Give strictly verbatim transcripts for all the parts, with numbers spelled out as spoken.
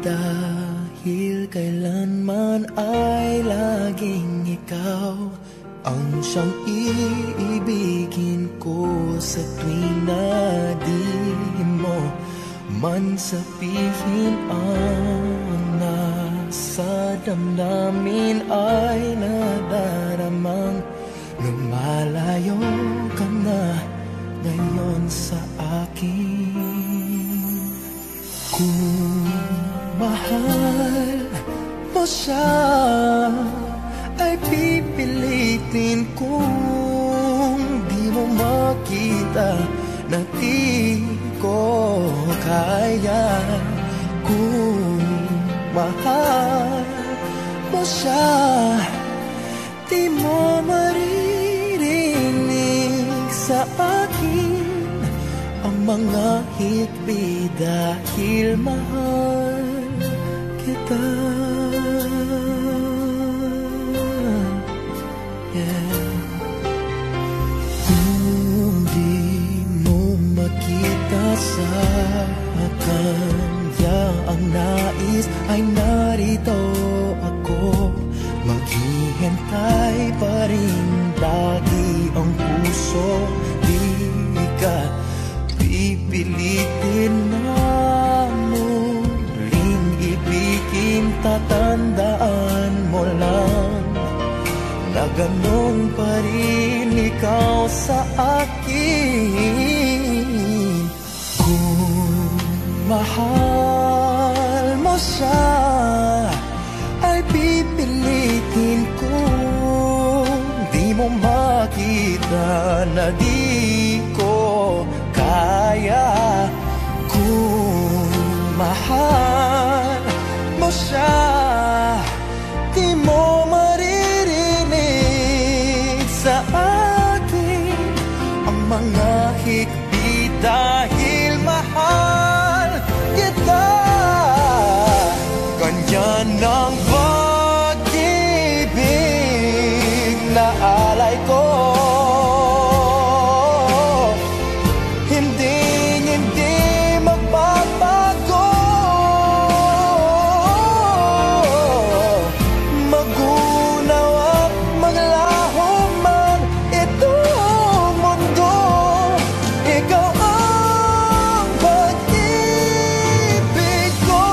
dahil kailanman ay laging ikaw ang siyang iibigin ko sa tuwing na di mo man sabihin ang nasa damdamin ay nadaramang lumalayo ka na ngayon sa akin. Kung mahal mo siya ay pipilitin kung di mo makita na di ko kaya. Kung mahal mo siya di mo maririnig sa akin ang mga hikbi dahil mahal kita. Yeah. Kung di mo makita sa kanya ang nais ay narito ako, maghihintay pa rin lagi ang puso. Di ka pipilitin na muling ibigin, tatandaan mo lang na ganun pa rin ikaw sa akin. Kung mahal mo siya ay pipilitin kung di mo makita na di ko kaya. Kung mahal mo siya di mo maririnig sa akin ang mga hikbi dahil mahal kita. Ganyan ang pag-ibig na alay ko, hindi, hindi magbabago. Magunaw at maglaho man itong mundo, ikaw ang pag-ibig ko.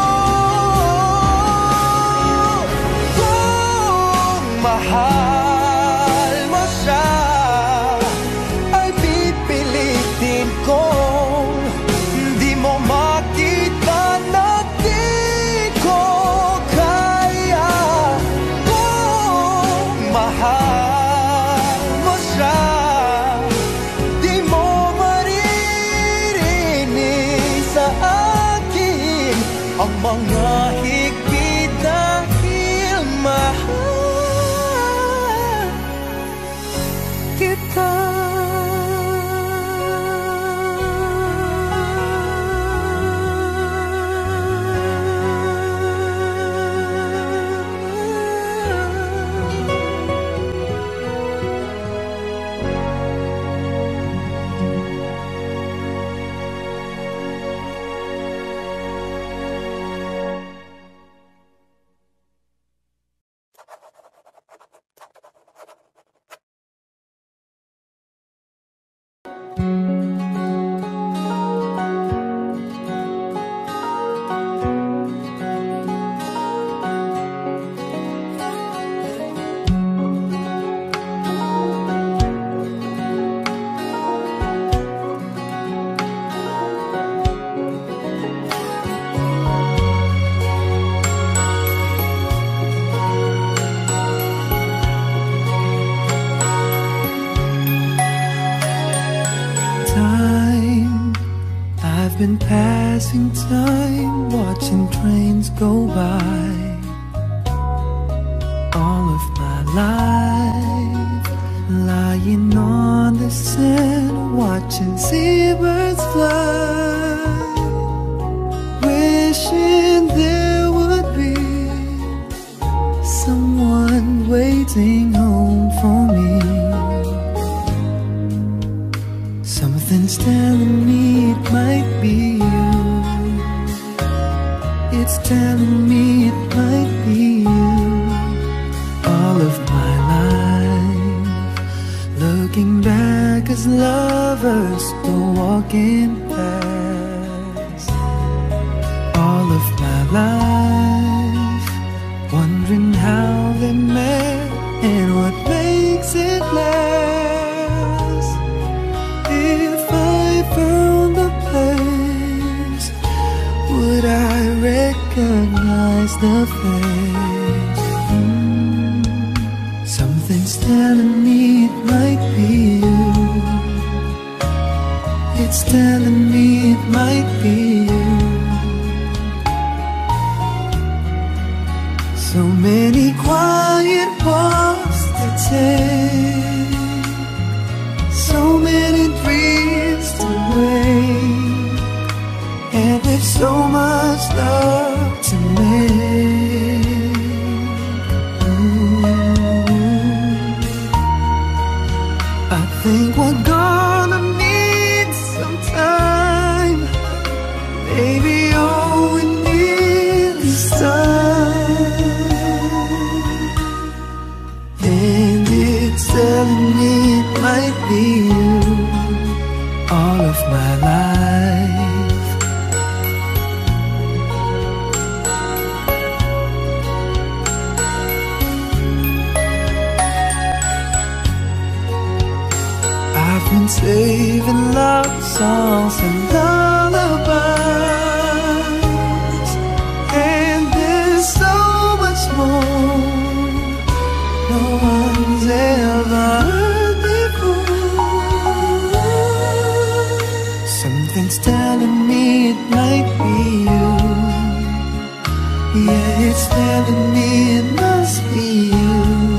Kung mahal mo siya ay pipilitin kong di mo makita na di ko kaya. Kung mahal mo siya di mo maririnig sa akin ang mga higpi dahil mahal kita. Time, I've been passing time, watching trains go by. All of my life, lying on the sand, watching seabirds fly, wishing there would be someone waiting home for me. Something's telling me it might be you. It's looking back as lovers were walking past. All of my life, wondering how they met and what makes it last. If I found the place, would I recognize the face? Mm. Something's telling me it might be you. It's telling me it might be you. So many quiet walks to take, so many dreams to wake, and with so much love to make. Ooh. I think we're gonna need some time. Maybe all we need is time. And it's telling me it might be you. All of my life, I've been saving love songs and lullabies, and there's so much more no one's ever heard before. Something's telling me it might be you. Yeah, it's telling me it must be you.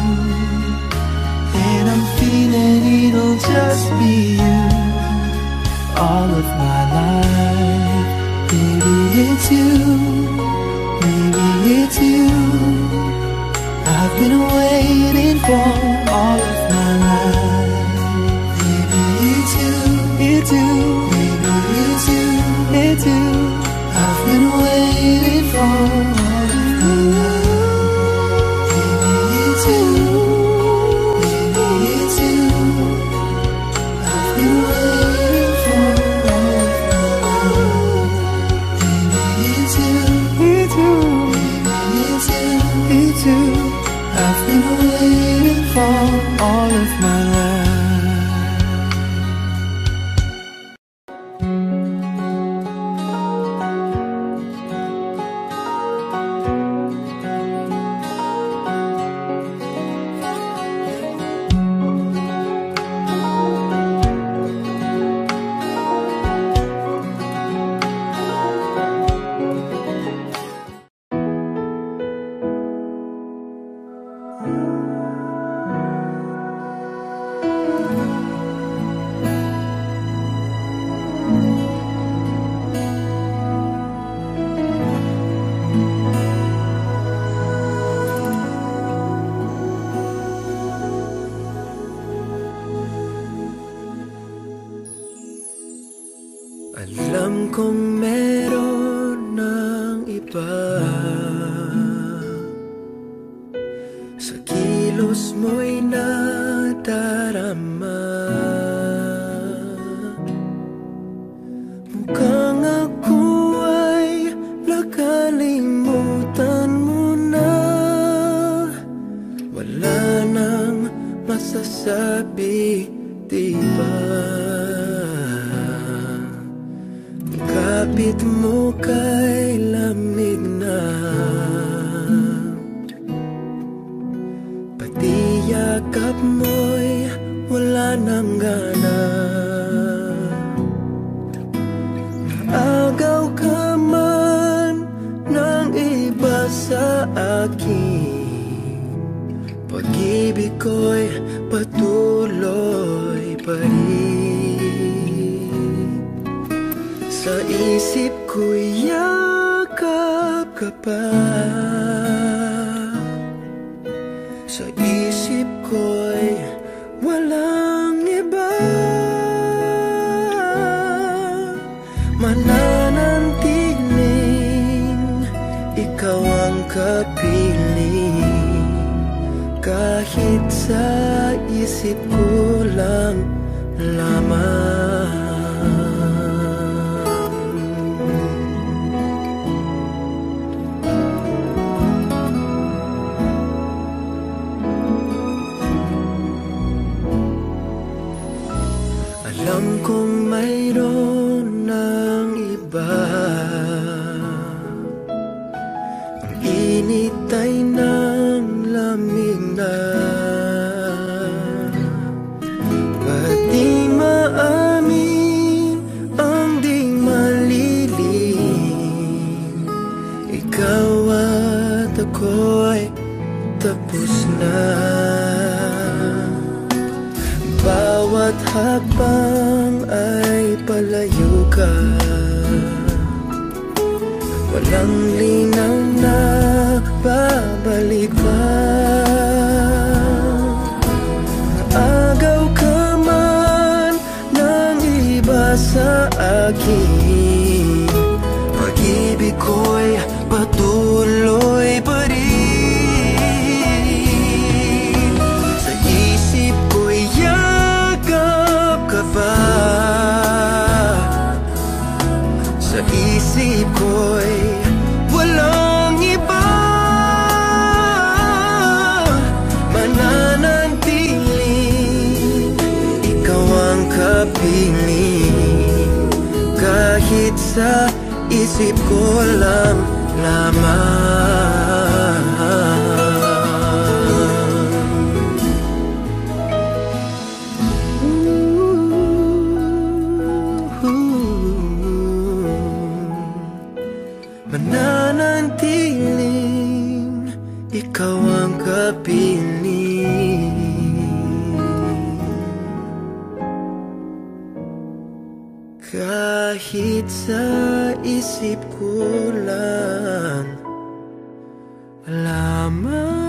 And I'm feeling it'll just be you. All of my life, baby, it's you. Baby, it's you. I've been waiting for all of my life. Baby, it's you, it's you. Baby, it's you, it's you. I've been waiting for all of my life. Baby, it's you, baby, it's you. I've been waiting for all of my life. Baby, it's you, it's you. Baby, it's you, it's you. I've been waiting for all of my life. Alam kong meron ng iba sa kilos mo'y nadarama. Mukhang ako ay nakalimutan mo na. Wala nang masasabi, diba? Kapit mo kay lamig na, pati yakap mo'y wala nang gana. Naagaw ka man ng iba sa akin, pag-ibig ko'y patuloy pa rin. Sa isip ko'y yakap ka pa, sa isip ko'y walang iba. Mananantiling ikaw ang kapiling kahit sa isip ko lang lamang. Alam kong mayroon ng iba, ang init ay nang lamig na. Ba't di maamin ang di malilim? Ikaw at ako'y tapos na. Bawat habang ay palayo ka, walang linaw na babalik pa. Agaw ka man ng iba sa akin, pag-ibig ko'y patuloy pa rin. Sa isip ko'y yakap ka pa, sa isip ko'y walang iba. Mananatiling ikaw ang kapiling, kahit sa isip ko lang lamang. Mananatiling ikaw ang kapiling, kahit sa isip ko lang lamang.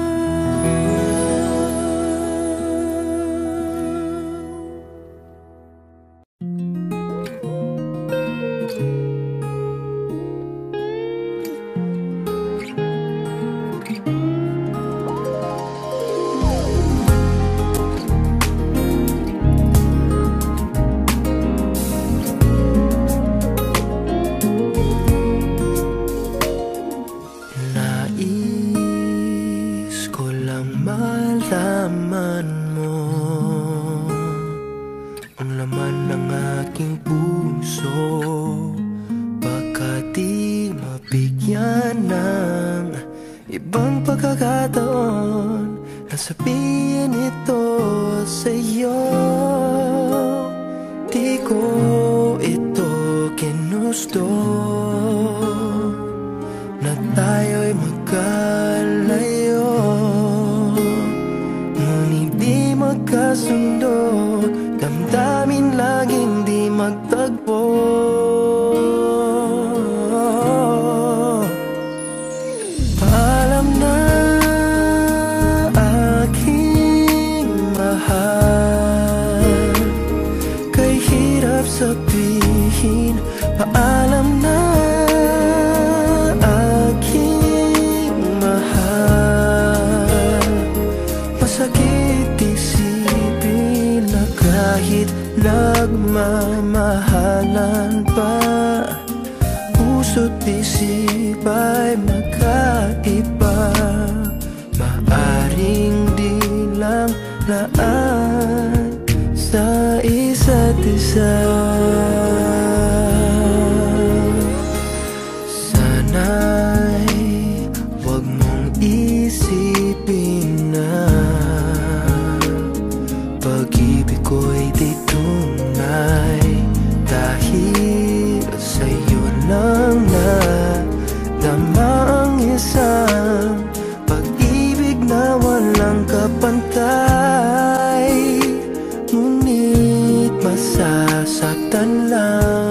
Malaman mo ang laman ng aking puso, baka di mabigyan ng ibang pagkakataon na sabihin ito sa'yo. Di ko ito ginusto na tayo'y magkalayo, magkasundo, damdamin laging di magtagpo. Paalam na aking mahal, kay hirap sabihin. Paalam na aking mahal, masakit isipin na kahit nagmamahalan pa, puso't isip ay magkaiba. Maaring di lang laan sa isa't isa. Sana'y huwag mong isipin na pag-ibig ko'y di tunay, dahil sa'yo lang na dama ang isang pag-ibig na walang kapantay. Ngunit masasaktan lang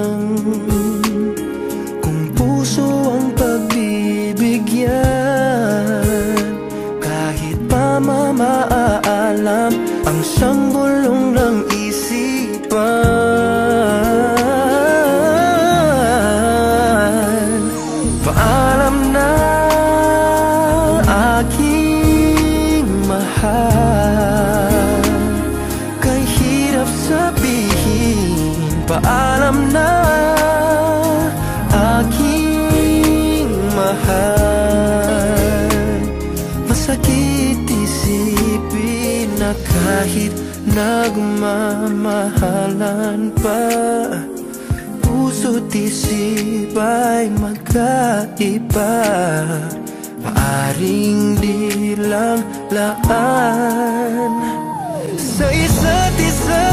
kahit nagmamahalan pa, puso't isip ay magkaiba. Maaring di lang laan sa isa't isa.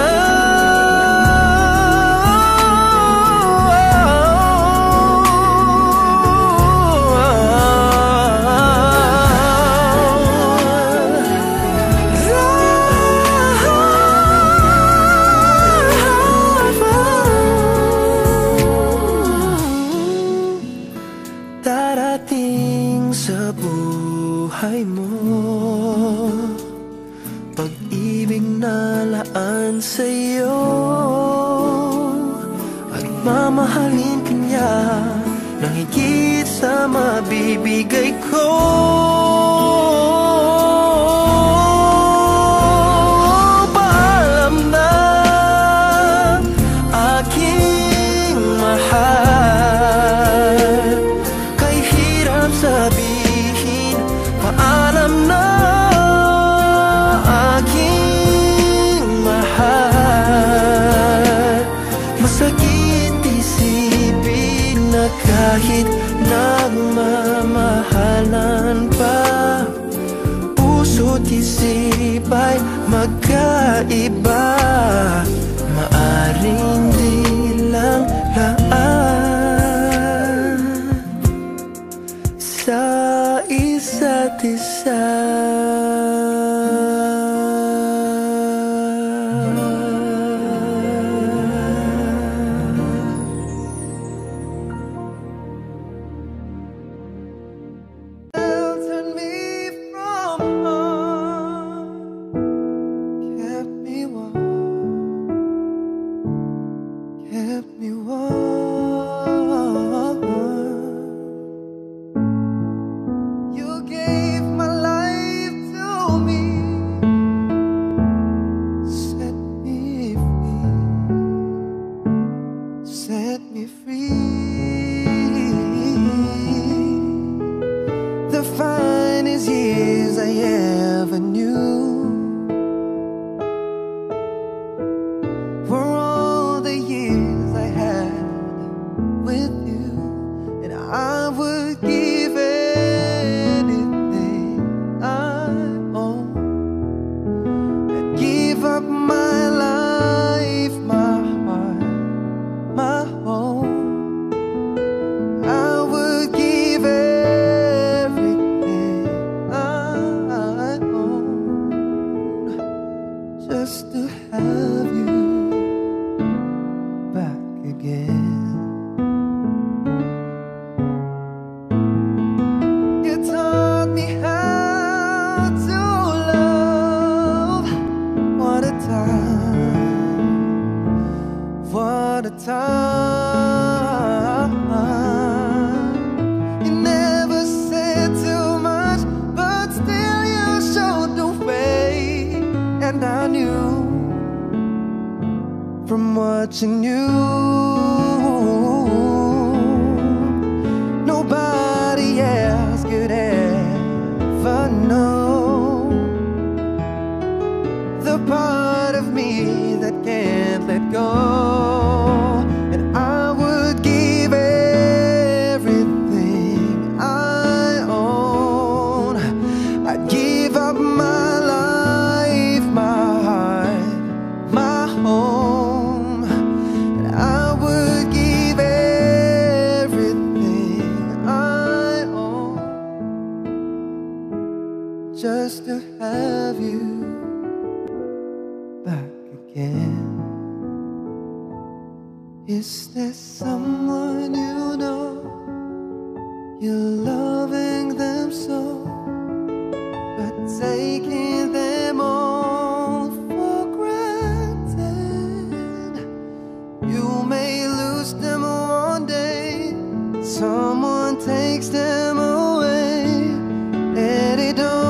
Darating sa buhay mo pag-ibig na laan sa'yo, at mamahalin ka niya nang higit sa mabibigay ko. Paalam na aking mahal, kay hirap sabihin paalam na aking mahal. Masakit isipin na kahit nagmamahalan pa, puso't isip ay magkaiba. Maaring di lang laan sa isa't isa. Watching you, nobody else could ever know the part of me that can't let go. And I would give everything I own. I'd give up my life, my heart, my home. Just to have you back again. Is there someone you know, you're loving them so, but taking them all for granted? You may lose them one day, someone takes them away, and it don't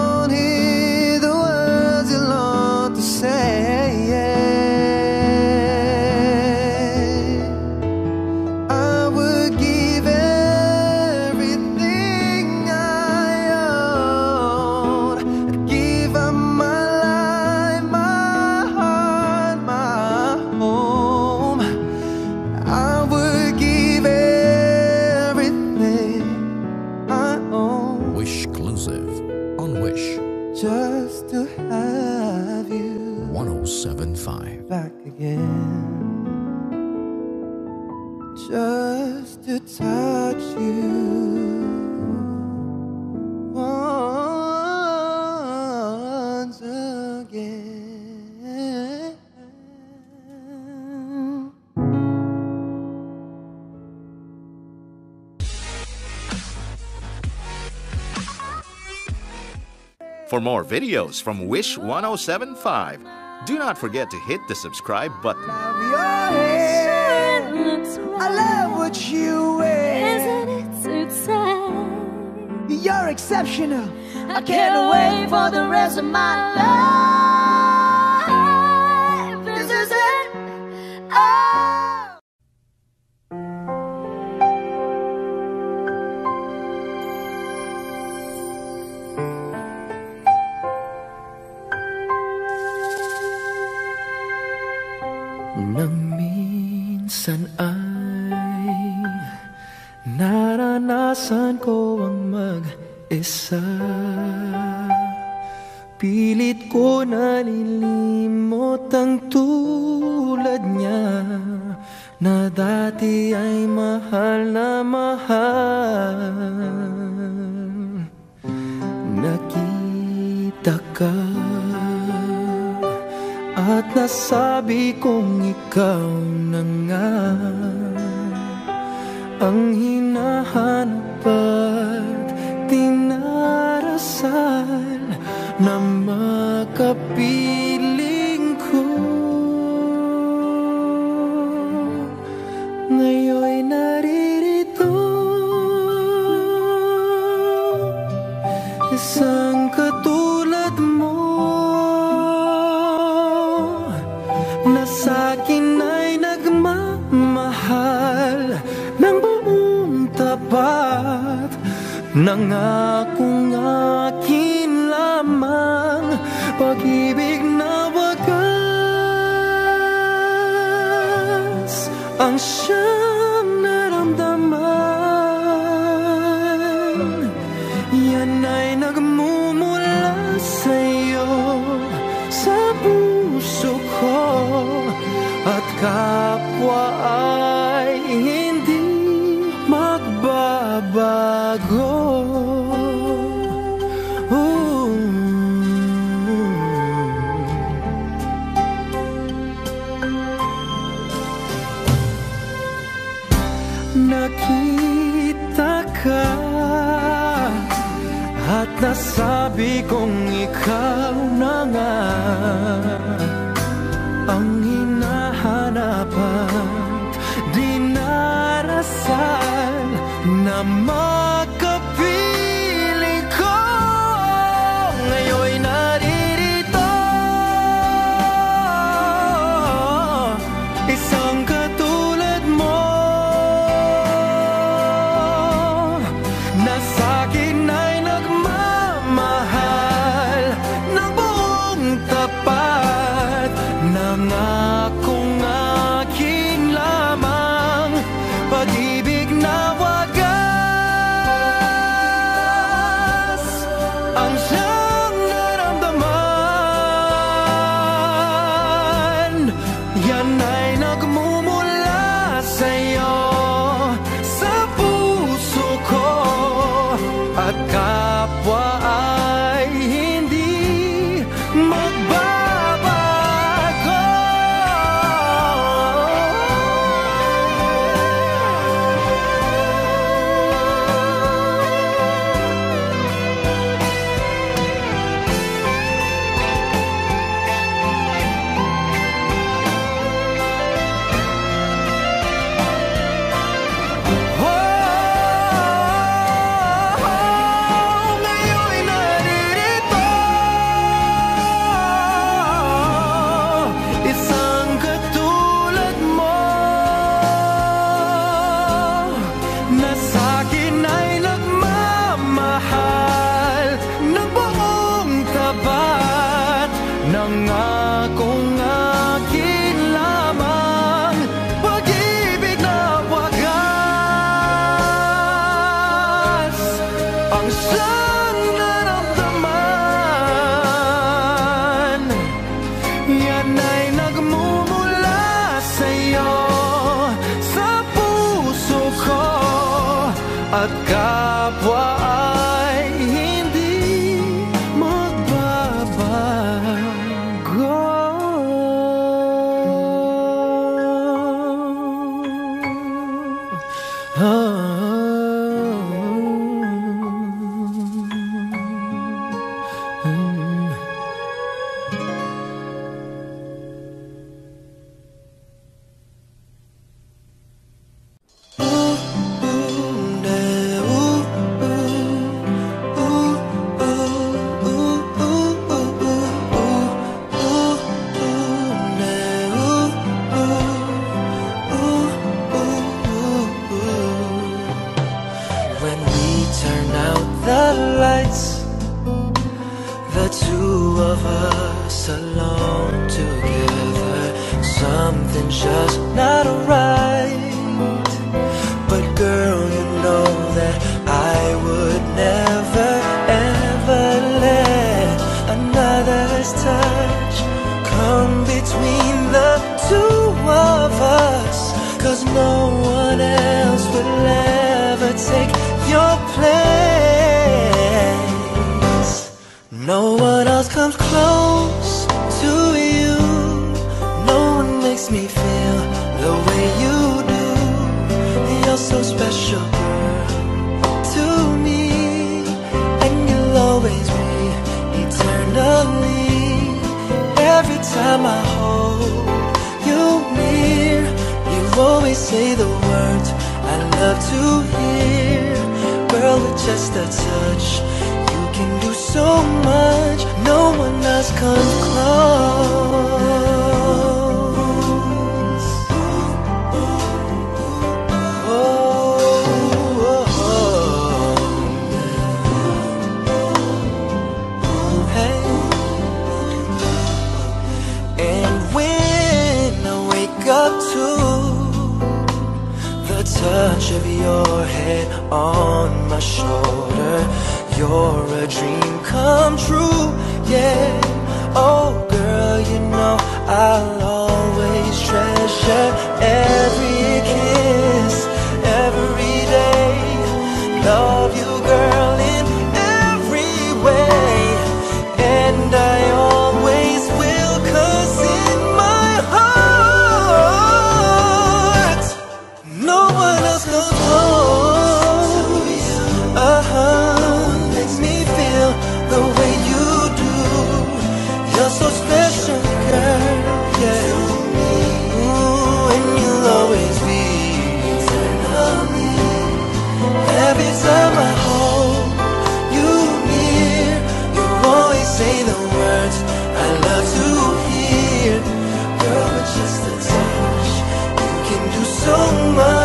Everything one oh seven point five. Back again, just to touch you once again. For more videos from Wish one oh seven point five, do not forget to hit the subscribe button. Love your hair. I love what you wear. Isn't it too sad? You're exceptional. I can't wait for the rest of my life. This is it. Oh. Nang minsan ay naranasan ko ang mag-isa, pilit ko nalilimot ang tulad niya na dati ay mahal na mahal. Nakita ka at nasabi kong ikaw na nga ang hinahanap at dinarasal na makapiling ko. Ngayon'y naririto, isang katulad mo na sa'kin ay nagmamahal ng buong tapat. Nangakong akin lamang pag-ibig na wagas ang siyang naramdaman. Yan ay nagmumula sa'yo, sa puso ko, at kapwa ay hindi magbabago. Ooh. Nakita ka at nasabi kong ikaw na nga ang hinahanap at dinarasal na makapiling ko. Ngayon'y naririto, isang katulad mo na sa'kin ay nagmamahal ng buong tapat. Nangakong akin lamang pag-ibig na wagas ang siyang naramdaman. Yan ay nagmumula sa'yo, sa puso ko, at kapwa ay hindi magbabago. Ngayon'y naririto, isang katulad mo na sa'kin ay nagmamahal ng buong tapat. Nangakong akin lamang pag-ibig na wagas ang siyang naramdaman. yan ay nagmumula sa'yo, sa puso ko, at kapwa ay hindi magbabago. Oh. Just not right. But girl, you know that I would never ever let another's touch come between the two of us, 'cause no one else will ever take your place. No one else comes close to you. No one makes me feel the way you do. You're so special, girl, to me, and you'll always be eternally. Every time I hold you near, you always say the words I love to hear. Girl, with just a touch, you can do so much. No one else comes close. Touch of your head on my shoulder, you're a dream come true, yeah. Oh girl, you know I'll always treasure every kiss, every day. Love you, girl, in every way, and I always will, 'cause in my heart no one else comes close. Uh-huh. No one makes me feel the way you do. You're so special, girl, yeah. Ooh, and you'll always be eternally. Every time I hold you near, you always say the words I love to hear. Girl, with just a touch, you can do so much.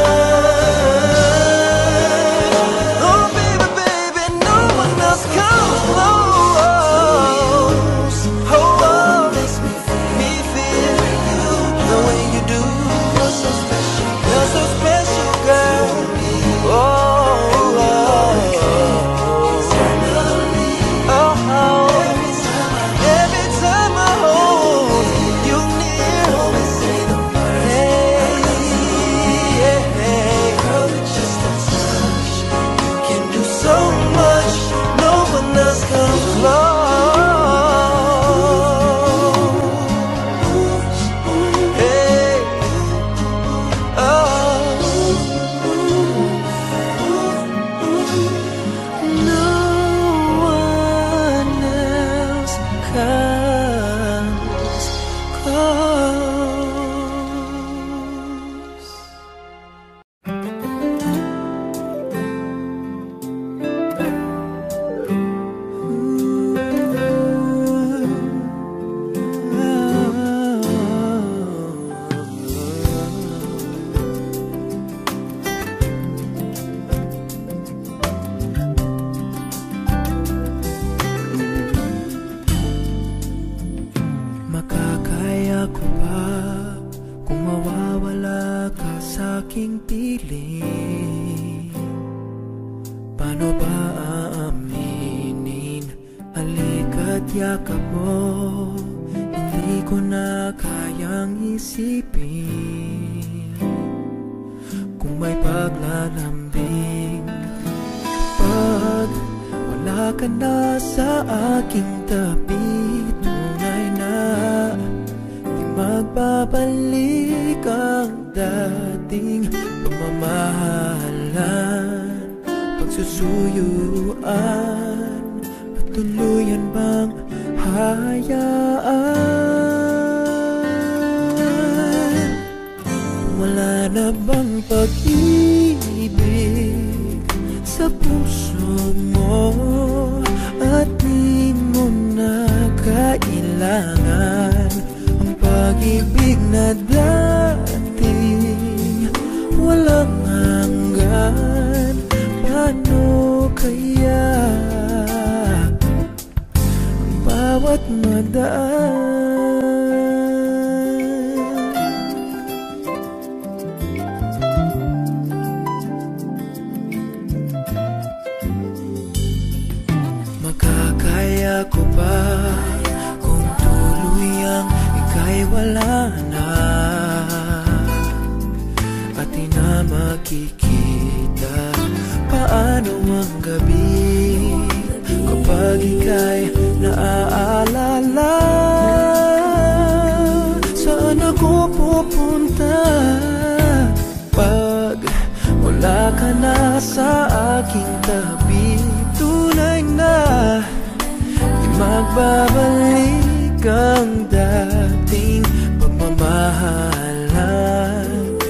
aking piling. Paano ba aaminin? Halika't yakap mo, hindi ko na kayang isipin kung may paglalambing pag wala ka na sa aking tabi. Tunay na di magbabalik ang dating pagmamahalan, pagsusuyuan, patuluyan bang hayaan? Wala na bang pag-ibig sa puso mo at di mo na kailangan ang pag-ibig na dating walang hanggan? Paano kaya ang bawat madaan? Makakaya ko ba kung tuluyang ika'y wala na at di na makikita? Paano ang gabi kapag ika'y naaalala? Saan ako pupunta pag wala ka na sa aking tabi? Tunay na di magbabalik ang dating pagmamahalan,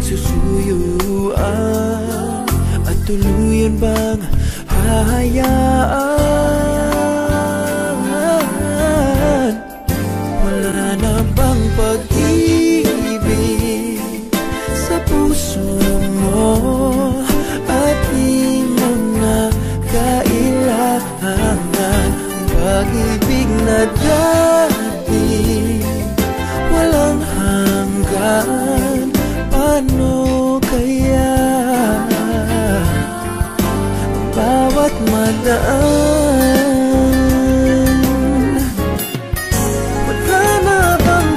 pagsusuyuan, at tuluyan bang hahayaan? Wala na bang pag-ibig sa puso mo at di mo na kailangan ang pag-ibig na dati walang hanggan? Paano kaya bawat madaan? Wala na bang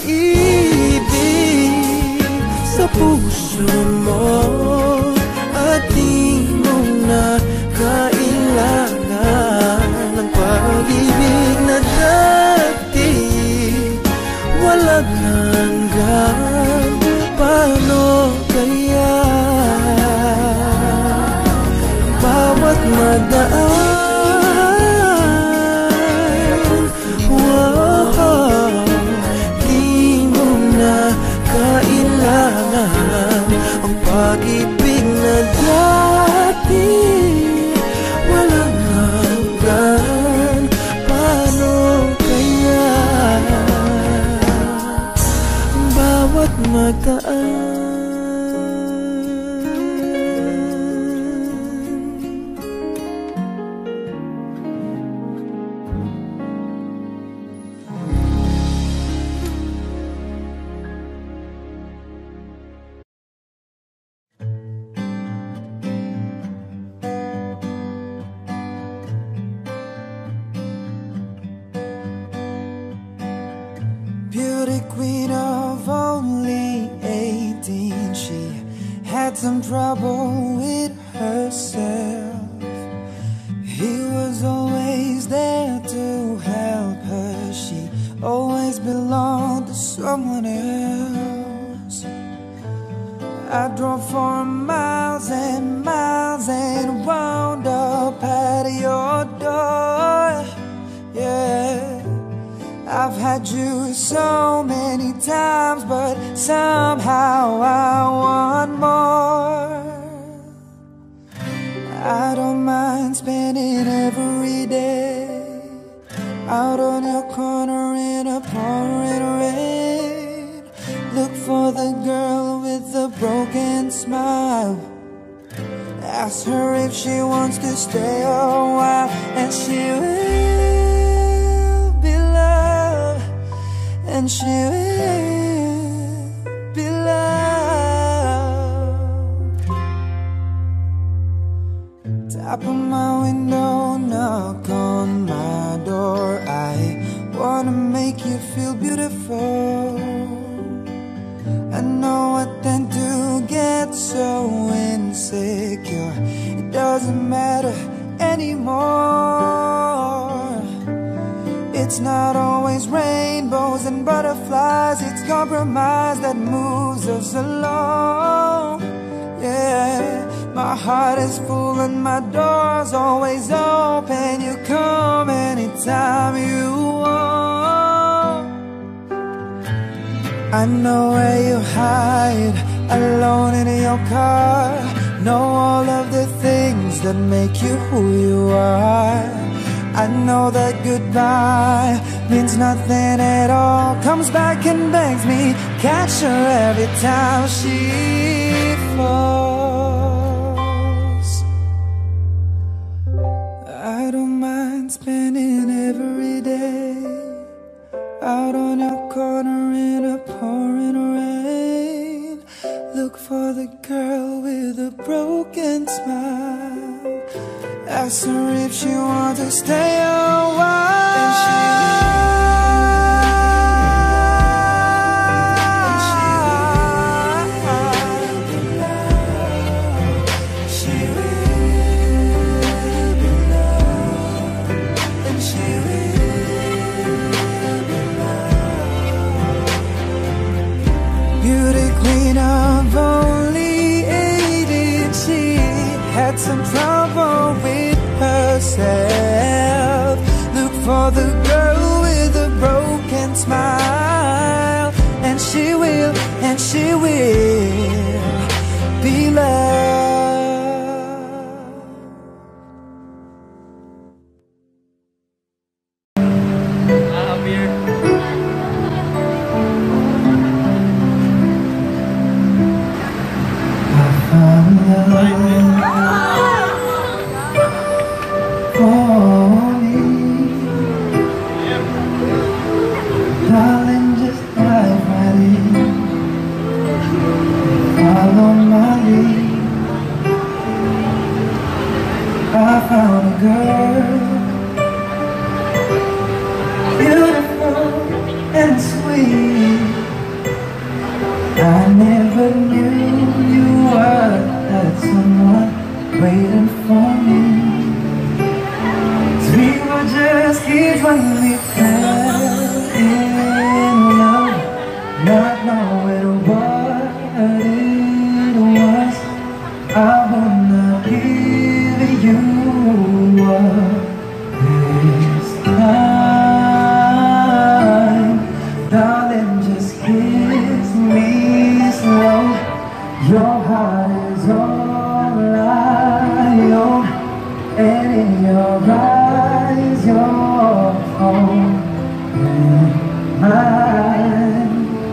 pag-ibig sa puso mo at di mo na kailangan ng pag-ibig na dati walang hanggan? Paano kaya bawat madaan? Wow, di mo na kailangan ang pag-ibig na dati walang hanggan? Paano kaya bawat madaan? Beauty queen of only eighteen, she had some trouble with herself. He was always there to help her, she always belonged to someone else. I drove for miles and miles and wound up at your door, yeah. I've had you so many times, but somehow I want more. I don't mind spending every day out on your corner in a pouring rain. Look for the girl with the broken smile, ask her if she wants to stay a while, and she will be loved, and she will be loved. Tap on my window, knock on my door. I wanna make you feel beautiful beautiful. I know what then to get so insecure. It doesn't matter anymore. It's not always rainbows and butterflies. It's compromise that moves us along. Yeah, my heart is full and my door's always open. You come anytime you want. I know where you hide, alone in your car. Know all of the things that make you who you are. I know that goodbye means nothing at all. Comes back and begs me, catch her every time she falls. I don't mind spending every day out on your corner in a pouring rain. Look for the girl with a broken smile. Ask her if she wants to stay a while. And she some trouble with herself. Look for the girl with a broken smile, and she will, and she will be loved. I found love. I found a girl, beautiful and sweet. I never knew you were that someone waiting for me. We were just kids when we fell in love, not knowing what it was. I wanna give you up this time, darling, just kiss me slow. Your heart is all I own, and in your eyes, your own and mine.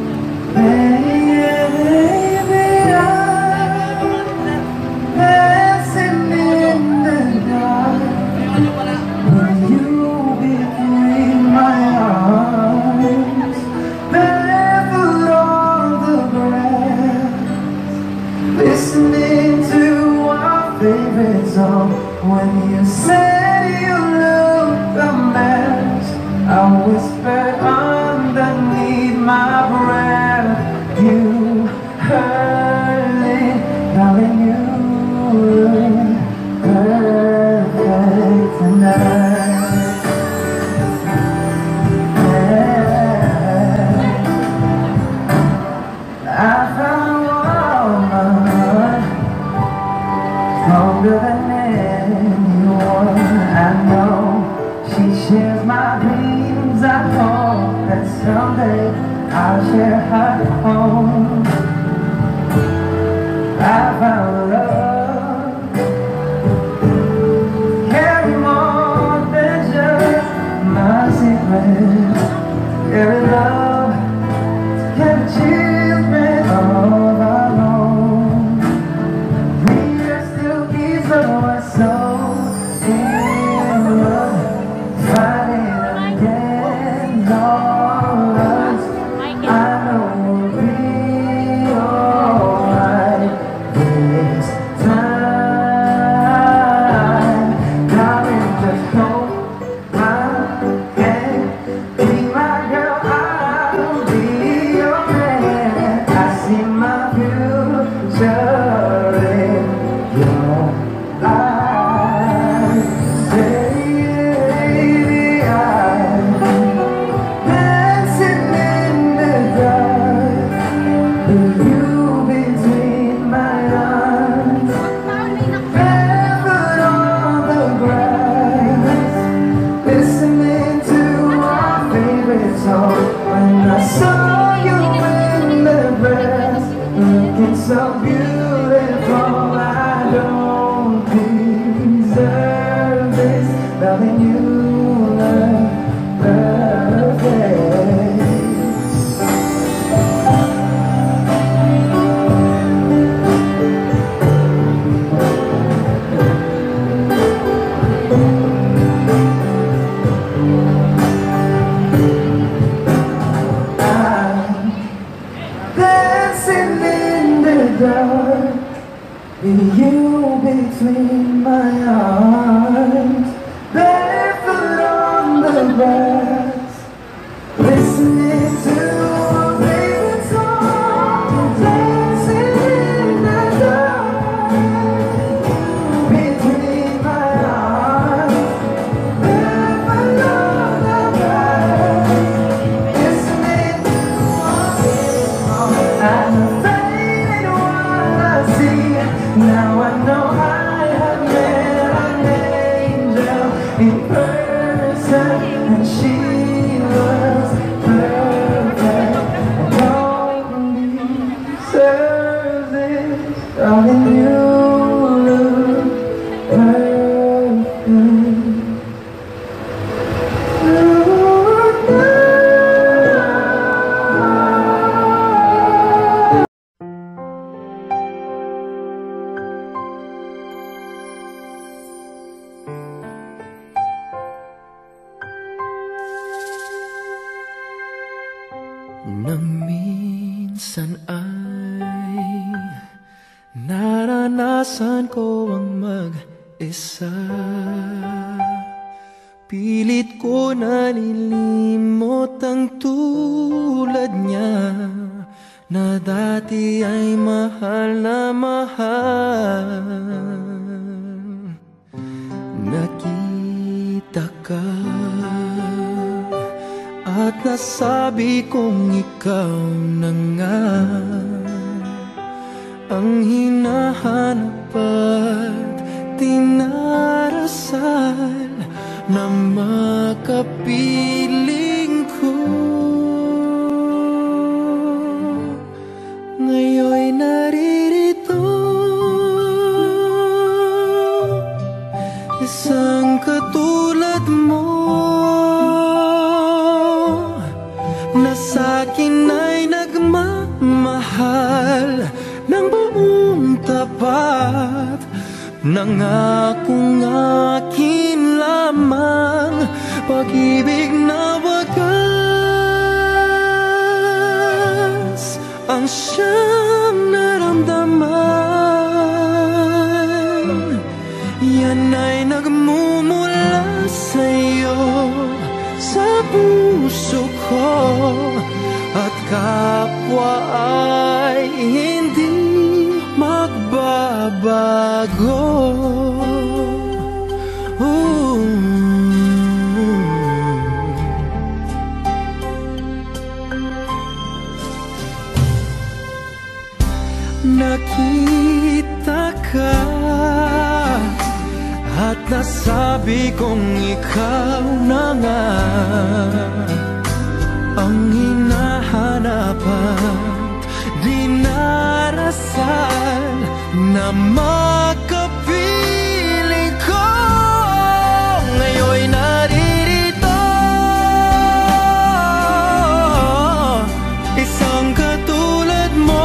Baby, I'm dancing in the dark. Will you between my arms, barefoot on the grass, listening to our favorite song. When you said you looked a mess, I whispered underneath my breath. You heard it, darling, you look perfect tonight. Yeah. I found a woman stronger than anyone I know. She shares my dreams. I hope that someday I'll share her home. I found love, carry more than just my secret. Carry love, carry children of our own. We are still kids, but we're so in love, fighting against all odds. I know we'll be alright this when I saw you in the grass, looking so beautiful. I don't deserve this, loving you like perfect. With you between my arms, barefoot on the grass, listening to our favorite song, dancing in the dark. Between my arms, barefoot on the grass, listening to our favorite song. I'm afraid of what I see. Now I know I have met an angel in person, and she was perfect. I don't deserve this, darling, you look perfect. Na minsan ay naranasan ko ang mag-isa, pilit ko nalilimot ang tulad niya, na dati ay mahal na mahal. Nakita ka at nasabi kong ikaw na nga ang hinahanap at dinarasal na makapiling ko. Ngayon'y naririto, isang katulad mo, na sa'kin ay nagmamahal ng buong tapat, nangakong akin lamang pag-ibig na wagas ang siyang naramdaman. Yan ay nagmumula sa'yo, sa puso ko, at kapwa ay hindi magbabago. Ooh. Nakita ka at nasabi kong ikaw na nga ang hinahanap at dinarasal na makapiling ko. Ngayon'y naririto, isang katulad mo,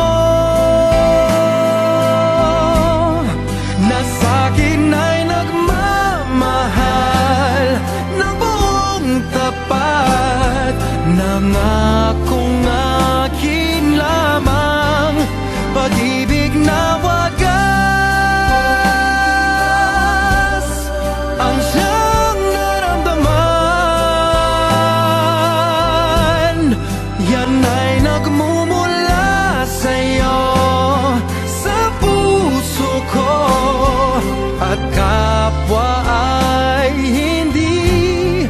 na sa'kin ay nagmamahal ng buong tapat, nangakong akin lamang pag-ibig na wagas ang siyang naramdaman. Yan ay nagmumula sa'yo, sa puso ko, at kapwa ay hindi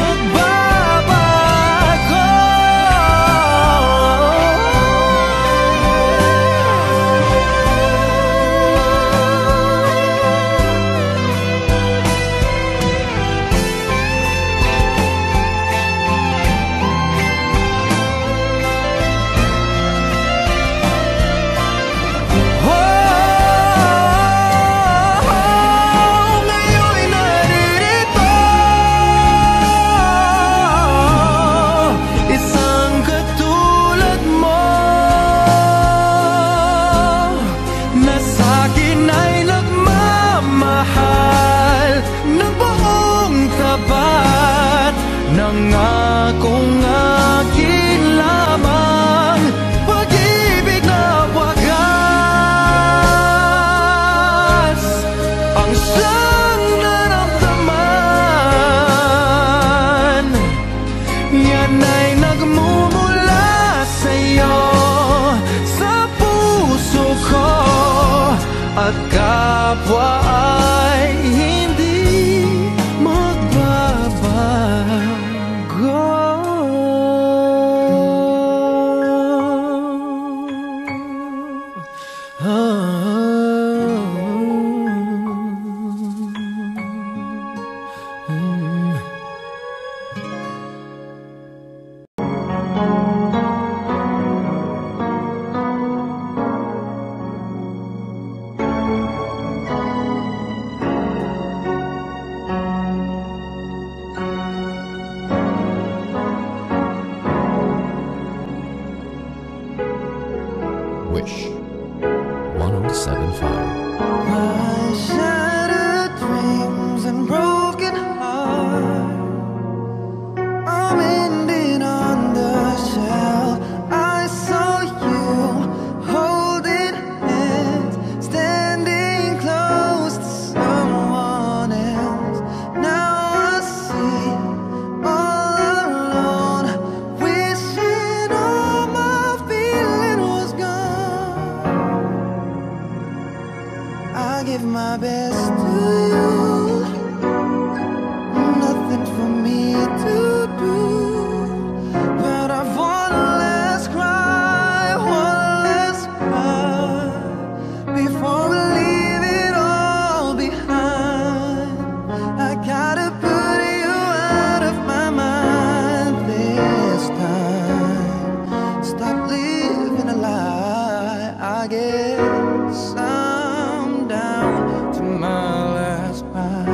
magbabago. Wish one oh seven point five. My shattered dreams and broken heart, I'm ending on the shelf. I saw you holding hands, standing close to someone else. Now I see all alone, wishing all my feeling was gone. I give my best to you, nothing for me to do, but I've one last cry, one last cry, before we leave it all behind. I gotta put you out of my mind this time. Stop living a lie. I guess I'm down to my last cry.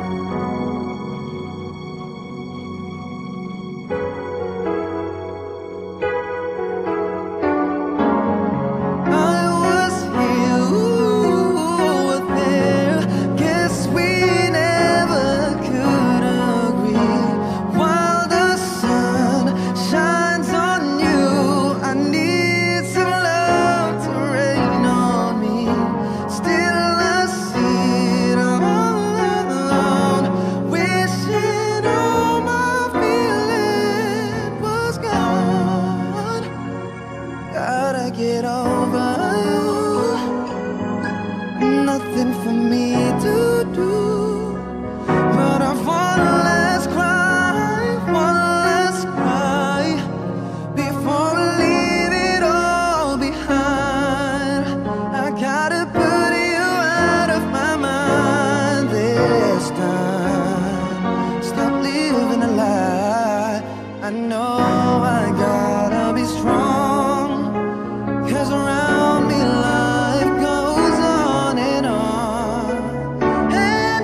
I was here, you were there. Guess we never could agree. While the sun shines on you, I need some love to rain on me. Still I sit all alone, wishing all my feeling was gone. Gotta get over you, nothing for me to do, but I've one last cry, one last cry, before we leave it all behind. I gotta put you out of my mind this time. Stop living a lie. I know I gotta be strong, 'cause around me life goes on and on and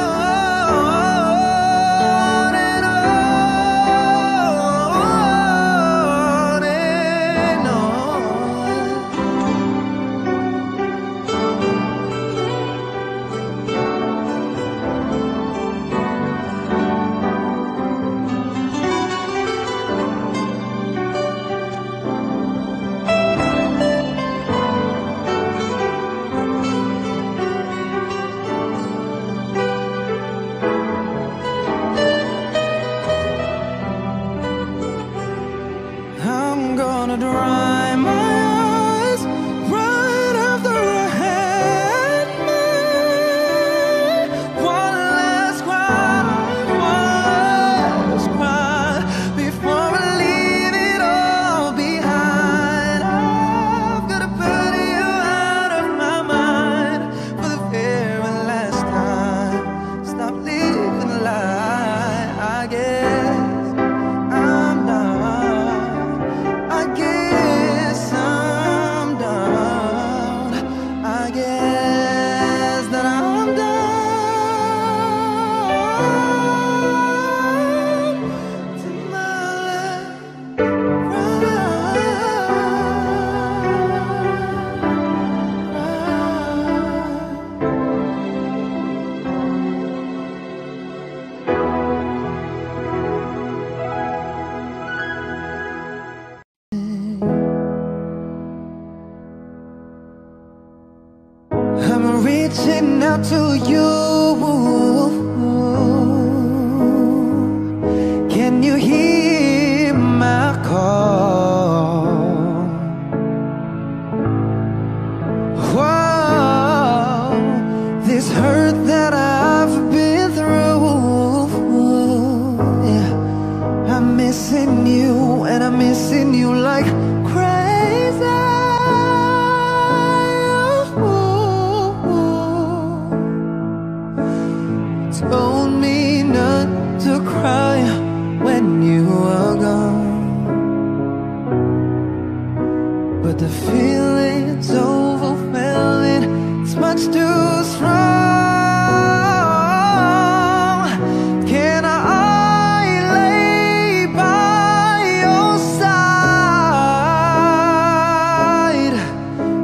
on and on and on. I'm gonna dry my eyes right after I had mine. One last cry, one last cry, before I leave it all behind. I've gotta put you out of my mind for the very last time. Stop living a lie. I guess I'm done. I guess I'm done. I guess that I'm done to my last I'm reaching out to you. Can you hear my call? Whoa, this hurt that I've been through, yeah. I'm missing you, and I'm missing you like crazy. Told me not to cry when you are gone, but the feeling's overwhelming. It's much too strong. Can I lay by your side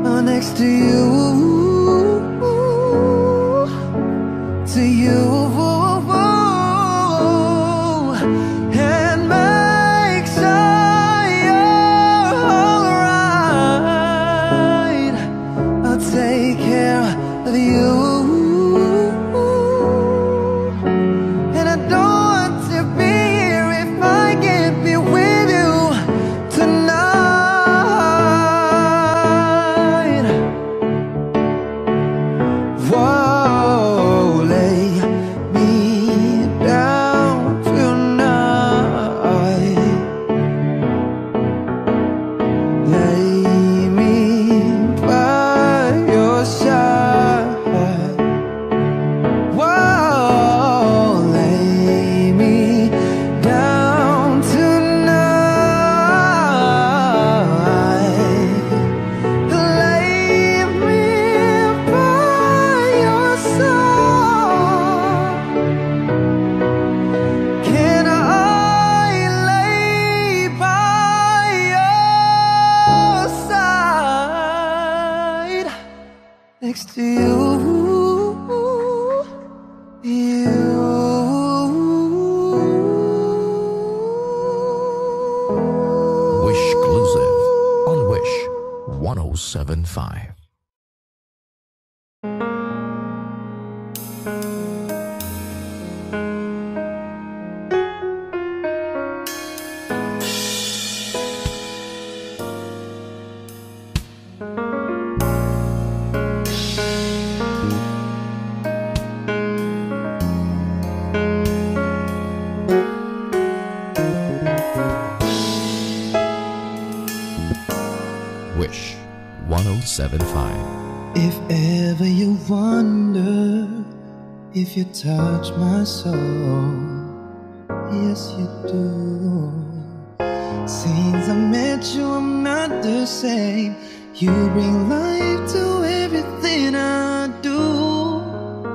next to you, you. Wishclusive on Wish one oh seven point five. Wish one oh seven point five. If ever you wonder if you touch my soul, yes you do. Since I met you, I'm not the same. You bring life to everything I do.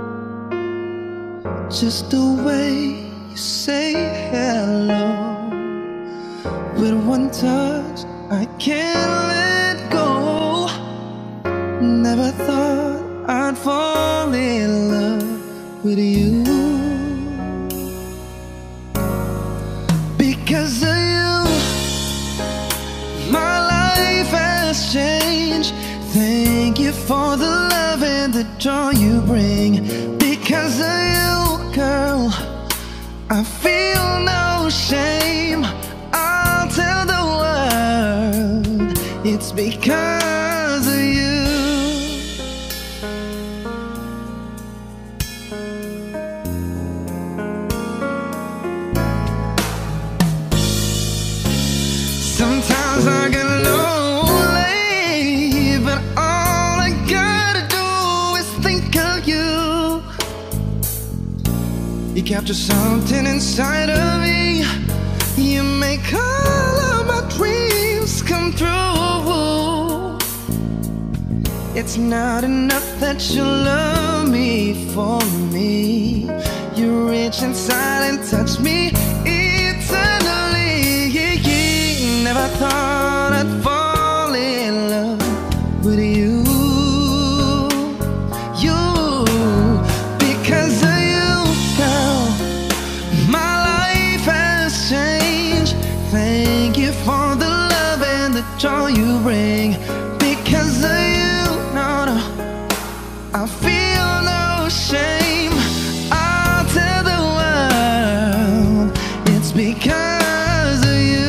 Just the way you say hello, with one touch I can't let go. Never thought I'd fall in love with you. Because of you, my life has changed. Thank you for the love and the joy you bring. Because of you, girl, I feel no shame. I'll tell the world it's because of you. Sometimes I get lonely, but all I gotta do is think of you. You capture something inside of me. You make all of my dreams come true. It's not enough that you love me for me. You reach inside and touch me eternally. Never thought I'd fall in love with you. You, because of you, girl, my life has changed. Thank you for the love and the joy you bring. Because of you, no, no, I feel no shame. I'll tell the world it's because of you.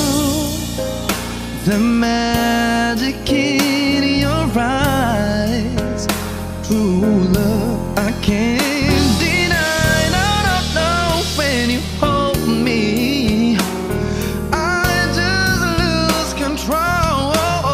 The magic in your eyes, true love I can't deny. No, no, no, when you hold me, I just lose control.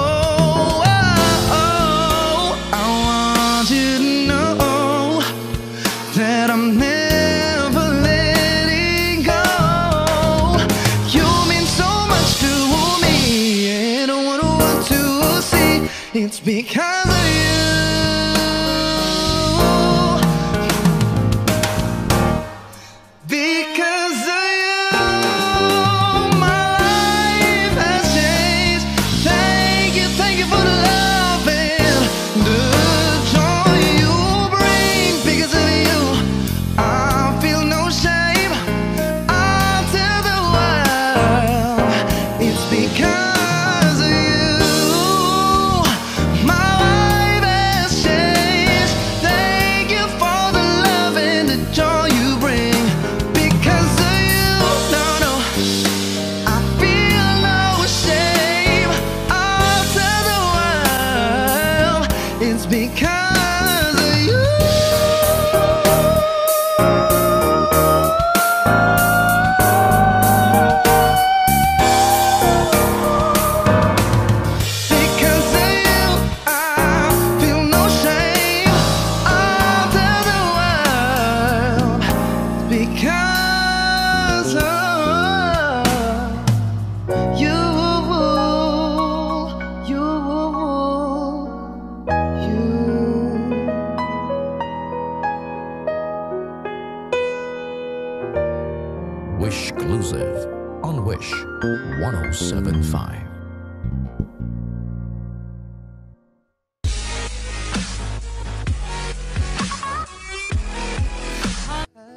I want you to know that I'm never letting go. You mean so much to me, and I wanna want to see it's because of you. Because of you, my life has changed. Thank you, thank you for the love and the joy you bring. Because of you, I feel no shame. I'll tell the world it's because of you. My life has changed. Thank you for the love and the joy you bring. Because of you, no, no, I feel no shame. I'll tell the world it's because of you. Because of you, I feel no shame. I'll tell the world because of you, you, you.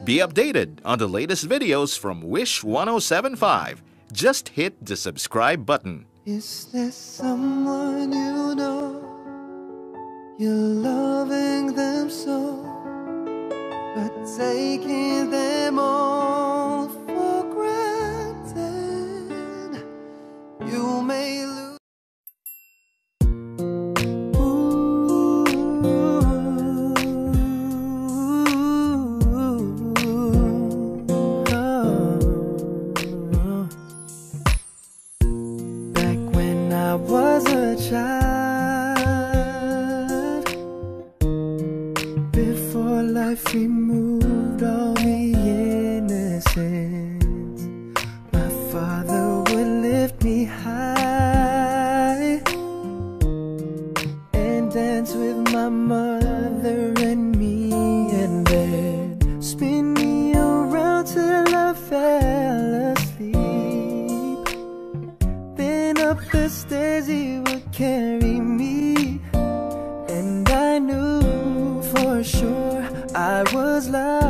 Be updated on the latest videos from Wish one oh seven point five. Just hit the subscribe button. Is there someone you know? You're loving them so, but taking them all for granted. You may lose. I was a child before life removed all the innocence. My father would lift me high and dance with my mother and me, and then spin me around till I fell asleep. Up the stairs he would carry me, and I knew for sure I was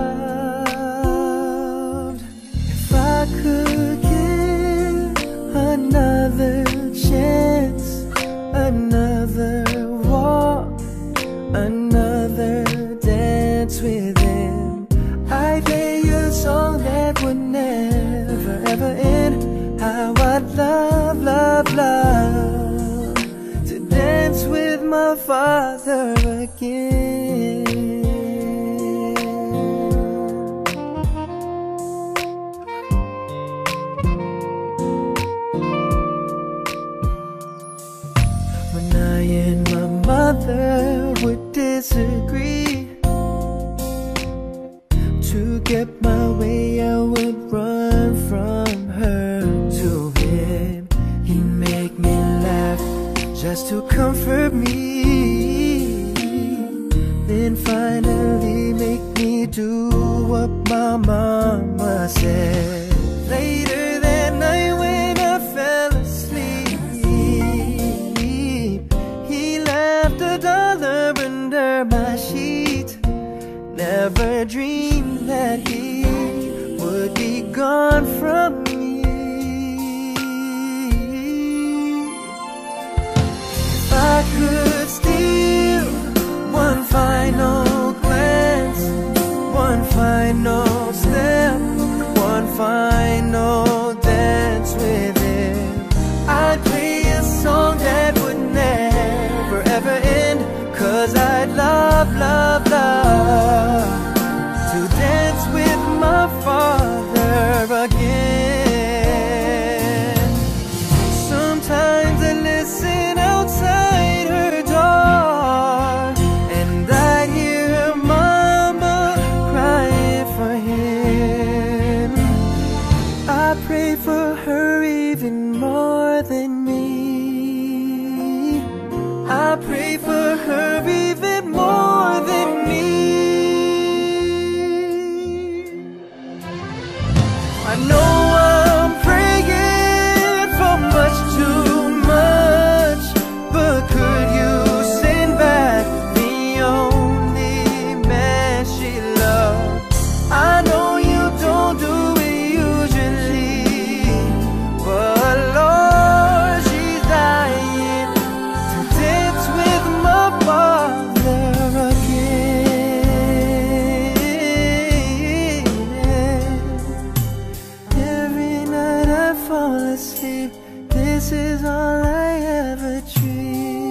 loved. If I could get another chance, another walk, another dance with him, I'd play a song that would never ever end. How I'd love, love, love to dance with my father again. When I and my mother would disagree, to get my way I would run from her to him. He'd make me laugh just to comfort me, then finally make me do what my mama said. Later that night when I fell asleep, he left a dollar under my sheet. Never dreamed that he would be gone from me. If I could steal one final glance, one final step, one final dance with him, I'd play a song that would never ever end. 'Cause I'd love, love, love to dance with my father again. Sometimes I listen outside her door, and I hear her mama crying for him. I pray for her even more than me. I pray for her even more than me. I know I'm praying for much too much, but could you send back the only man she loved? I know you don't do it usually, but Lord, she's dying to dance with my father again. Every night I fall asleep, this is all I ever dream.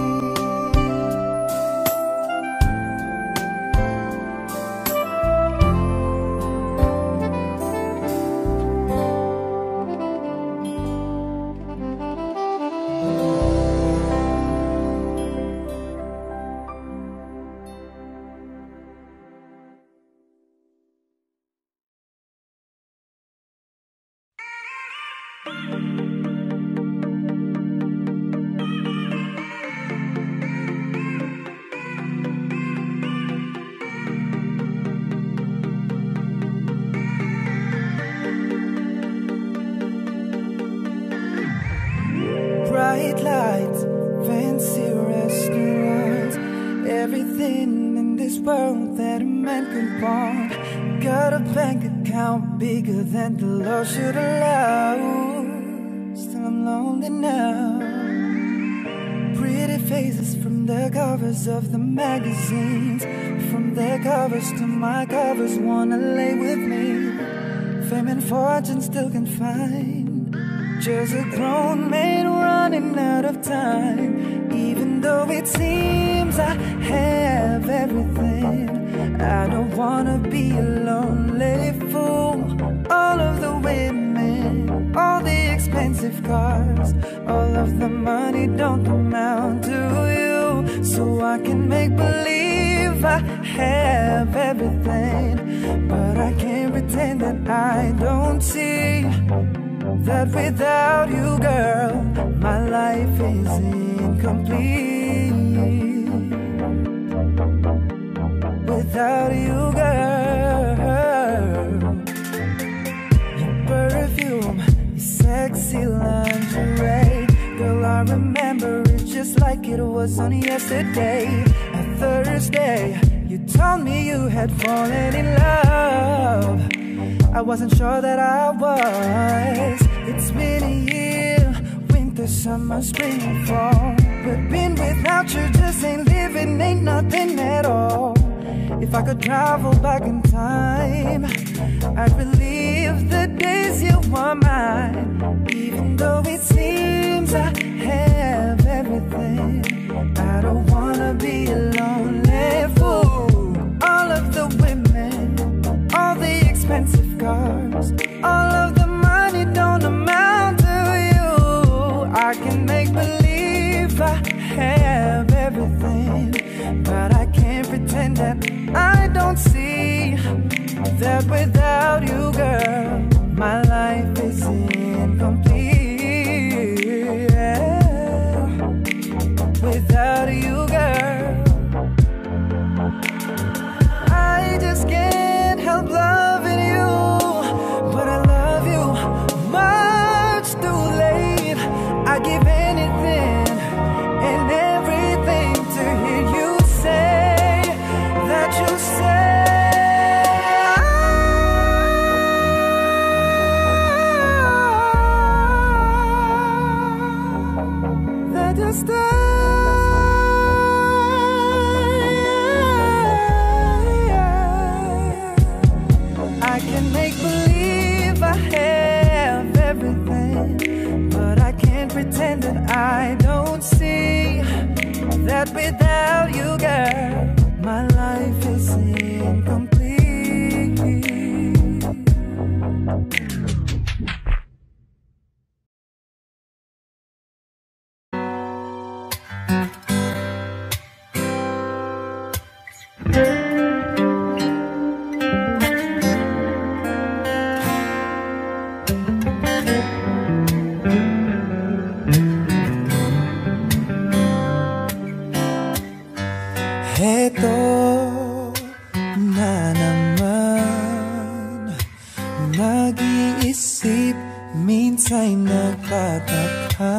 Bright lights, fancy restaurants, everything in this world that a man could want. Got a bank account bigger than the law should allow. Still I'm lonely now. Pretty faces from the covers of the magazines, from their covers to my covers, wanna lay with me. Fame and fortune still can find just a grown man running out of time. Even though it seems I have everything, I don't wanna be a lonely fool. All of the women, all the expensive cars, all of the money don't amount to you. So I can make believe I have everything, but I can't pretend that I don't see that without you, girl, my life is incomplete. Without you, girl, your perfume, your sexy lingerie, girl, I remember it just like it was on yesterday. A Thursday, you told me you had fallen in love. I wasn't sure that I was. It's been a year, winter, summer, spring and fall, but being without you just ain't living, ain't nothing at all. If I could travel back in time, I'd relive the days you were mine. Even though it seems I have everything, I don't wanna be a lonely fool. All of the women, all the expensive cars, all of the money don't amount to you. I can make believe I have everything, but I can't pretend that I don't see that without you, girl, my life is incomplete. Yeah. Without you, girl, I just can't help loving you, but I love you much too late. I give anything and everything to hear you say that you say that you stay. I can make believe I have everything, but I can't pretend that I don't see that without you, girl, my life is incomplete. Heto na naman, nag-iisip, minsan nagtataka.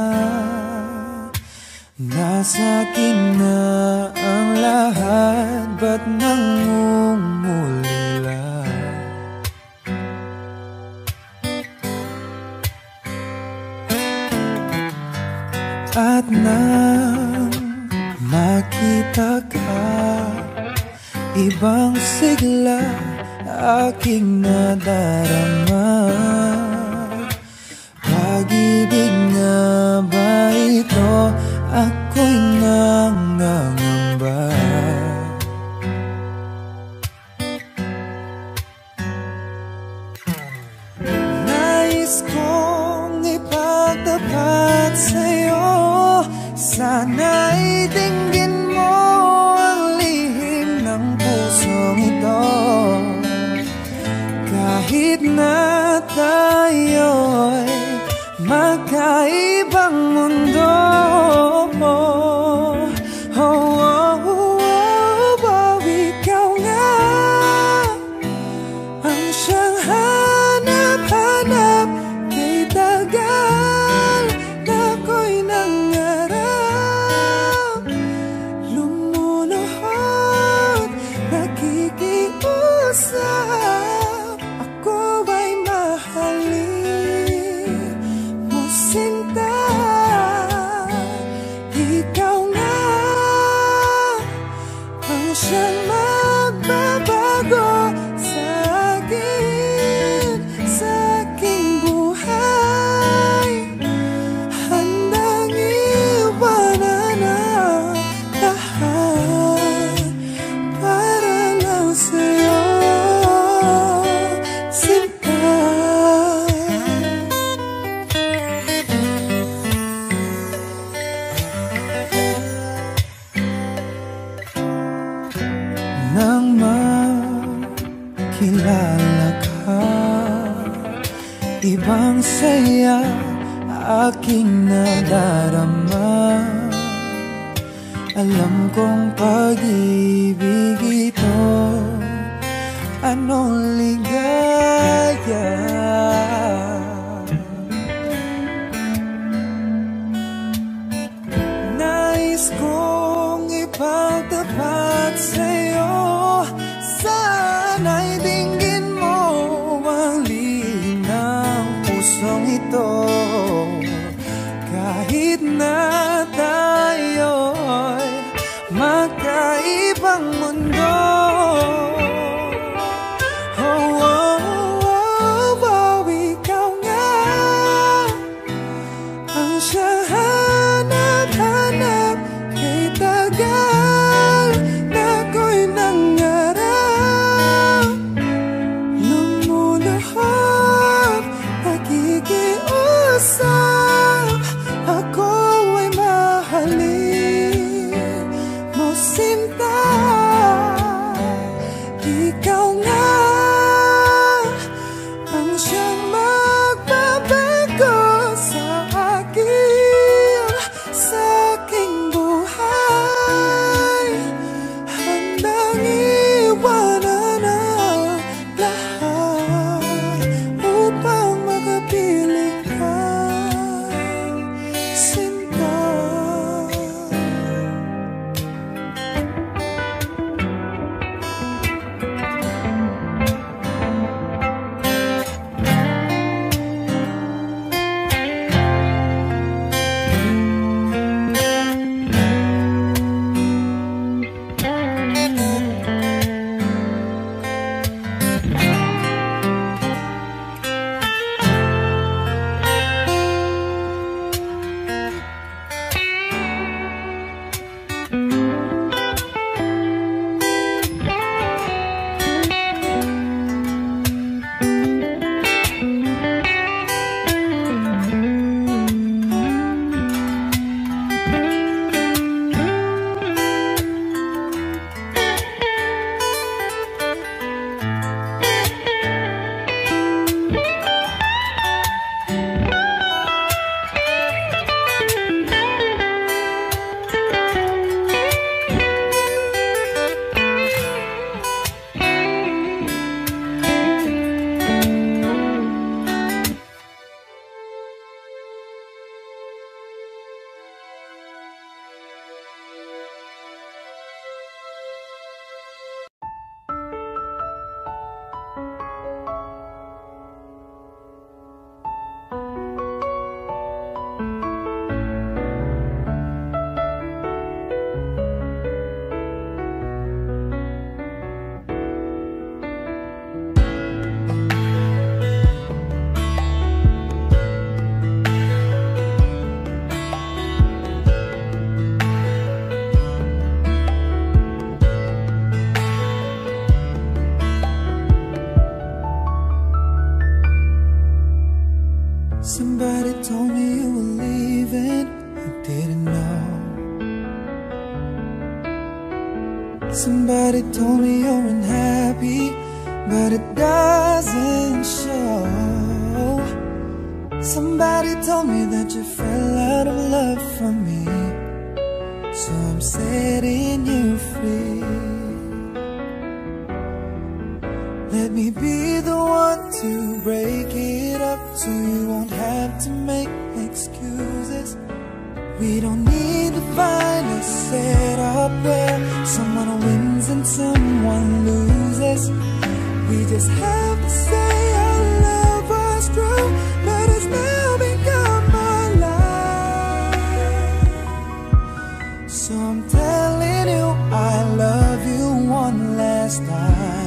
Nasa akin na ang lahat, ba't nangungulila? At nang makita ka, ibang sigla aking nadarama. Pag-ibig na ba ito? Ako'y nangangamba. Nais kong ipagtapat sa'yo, sana'y dinggin mo ang lihim ng pusong ito. Kahit na tayo'y magkaibang mundo, pang saya aking nadarama. Alam kong pag-ibig ito, anong ligaya. Nais kong ipagtapat sa'yo, sana'y dinggin mo ang lihim ng pusong ito. Kahit na tayo'y magkaibang mundo, oh, oh, oh, oh, ikaw nga ang siyang hanap-hanap. Kay tagal na ko'y nangarap, lumulahap, nakikiusap, ako ay mahalin mo sinta. Ikaw nga ang siyang magbabago sa akin, sa aking buhay. Handang iwanan ang lahat upang makapiling ka, sinta. Somebody told me you were leaving, I didn't know. Somebody told me you're unhappy, but it doesn't show. Somebody told me that you fell out of love for me, so I'm setting you free. Let me be the one to break it up, so you won't have to make excuses. We don't need to find a setup where someone wins and someone loses. We just have to say our love was true, but it's now become our life. So I'm telling you I love you one last time.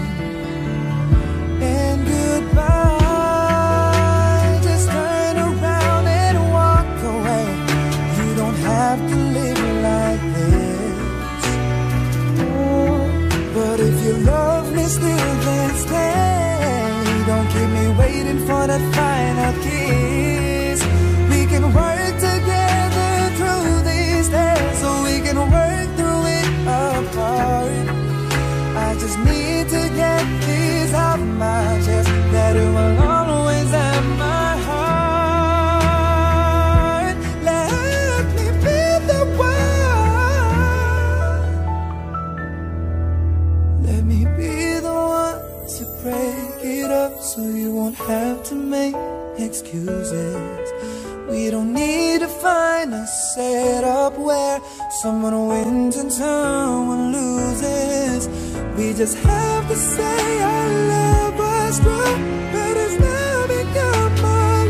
And goodbye, just turn around and walk away. You don't have to live like this. Oh, but if you love me still, then stay. Don't keep me waiting for that final kiss. We can work together through these days, so we can work through it apart. I just need to get this off my chest, that it will always have my it up where someone wins and someone loses. We just have to say our love was true, but it's now become my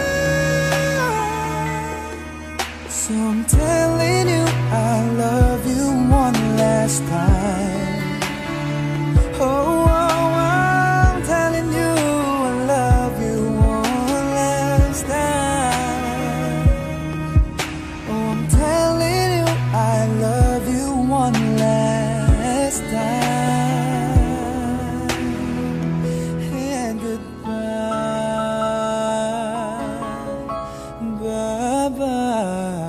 life. So I'm telling you I love you one last time. Oh, oh, I'm telling you I love you one last time. Oh, I'm telling you I love you one last time. And goodbye, bye-bye.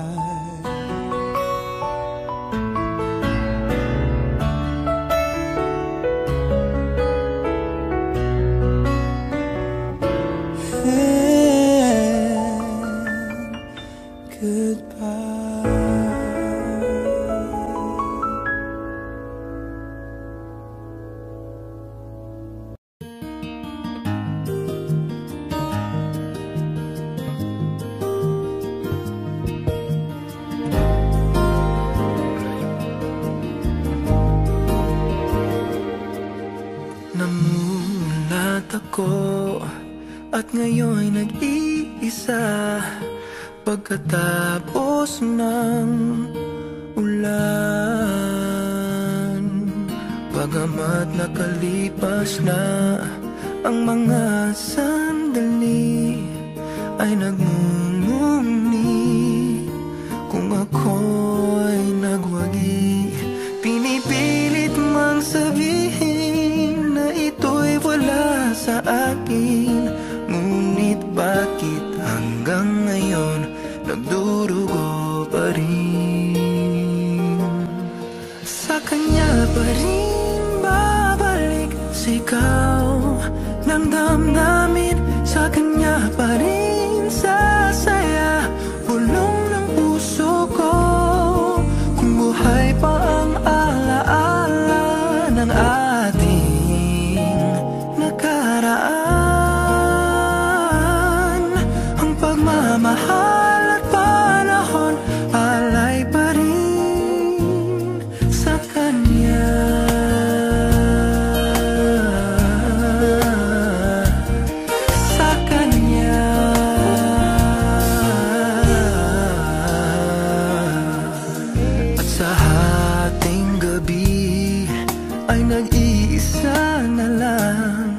Namulat ako at ngayon nag-iisa pagkatapos ng ulan. Bagamat nakalipas na ang mga sandali, ay nagmumuni kung ako'y nagwagi. Pinipilit mang sabihin na ito'y wala sa akin, ngunit bakit hanggang ngayon nagdurugo pa rin? Sa kanya pa rin babalik sigaw ng damdamin, sa kanya pa rin sasaya bulong ng puso ko. Kung buhay pa ang alaala ng ating nakaraan, ang pagmamahal at panahon alay pa rin sa kanya. Sa kanya. At sa hating gabi ay nag-iisa na lang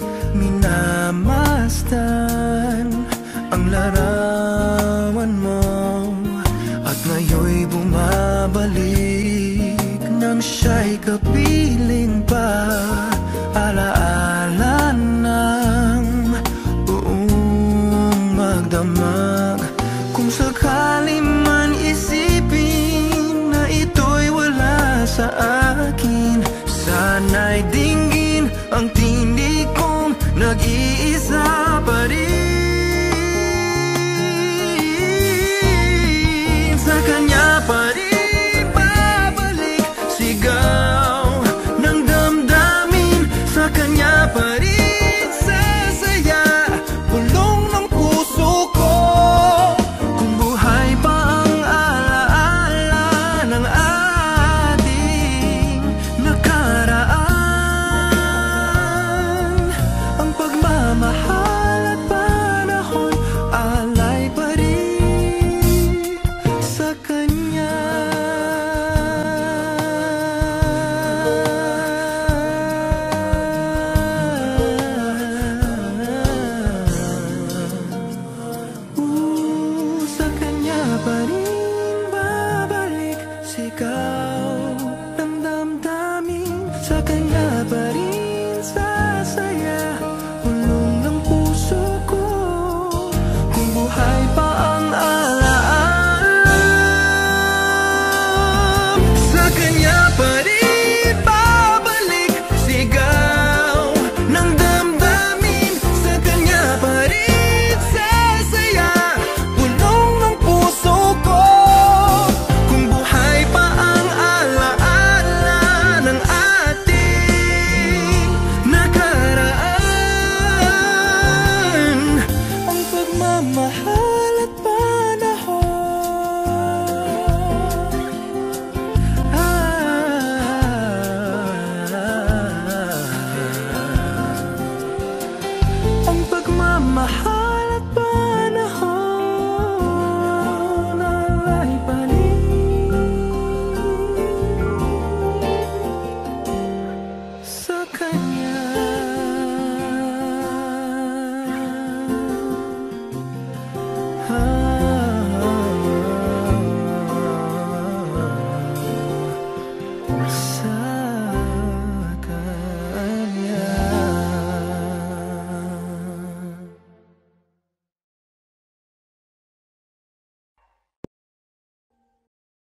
minamasdan ang larawan mo, at ngayon'y bumabalik nang siya'y kapiling pa. Alaala ng buong magdamag. Kung sakali man isipin na ito'y wala sa akin, sana'y dinggin ang tinig kong nag-iisa pa rin. Sa kanya pa rin babalik sigaw ng damdamin, sa kanya pa rin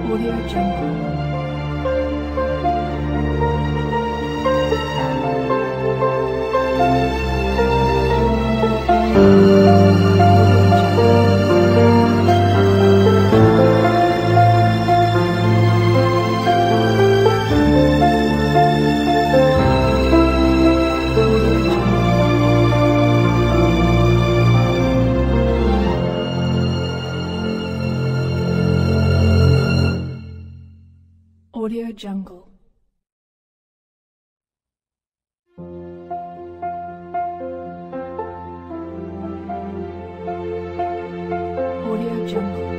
Audio Jungle. Audio Jungle. Audio Jungle.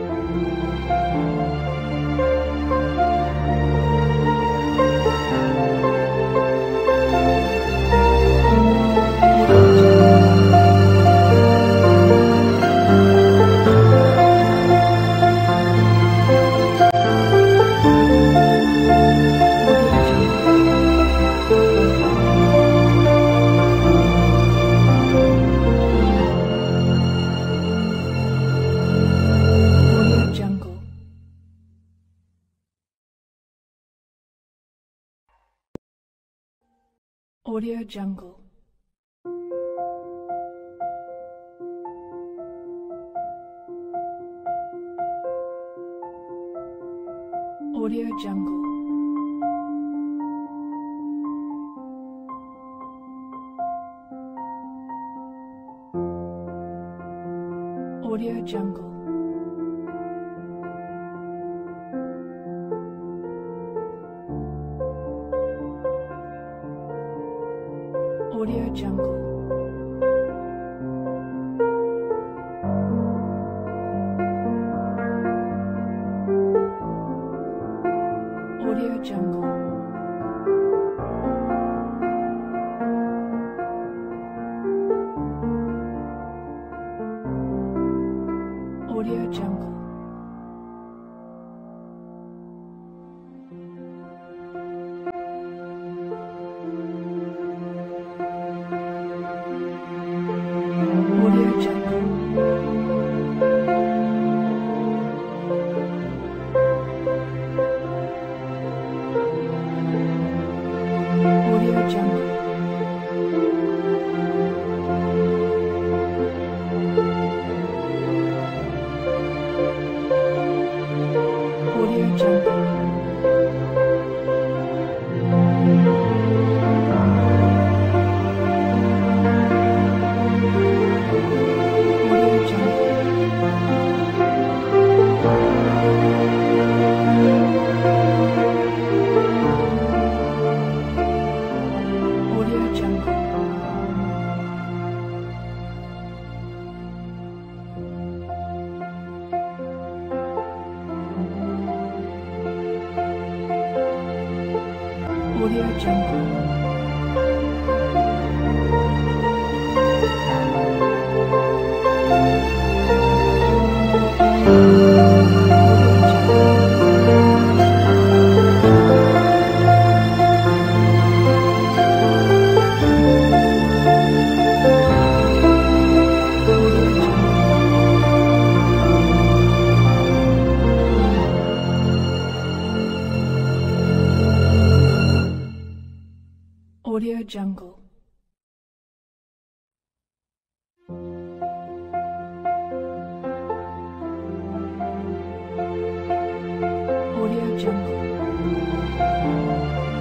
Audio Jungle. Audio Jungle. Audio Jungle. Audio Jungle. Audio Jungle. Audio Jungle. Audio Jungle. Audio Jungle. Audio Jungle. Audio Jungle. Audio Jungle. Audio Jungle. Audio Jungle.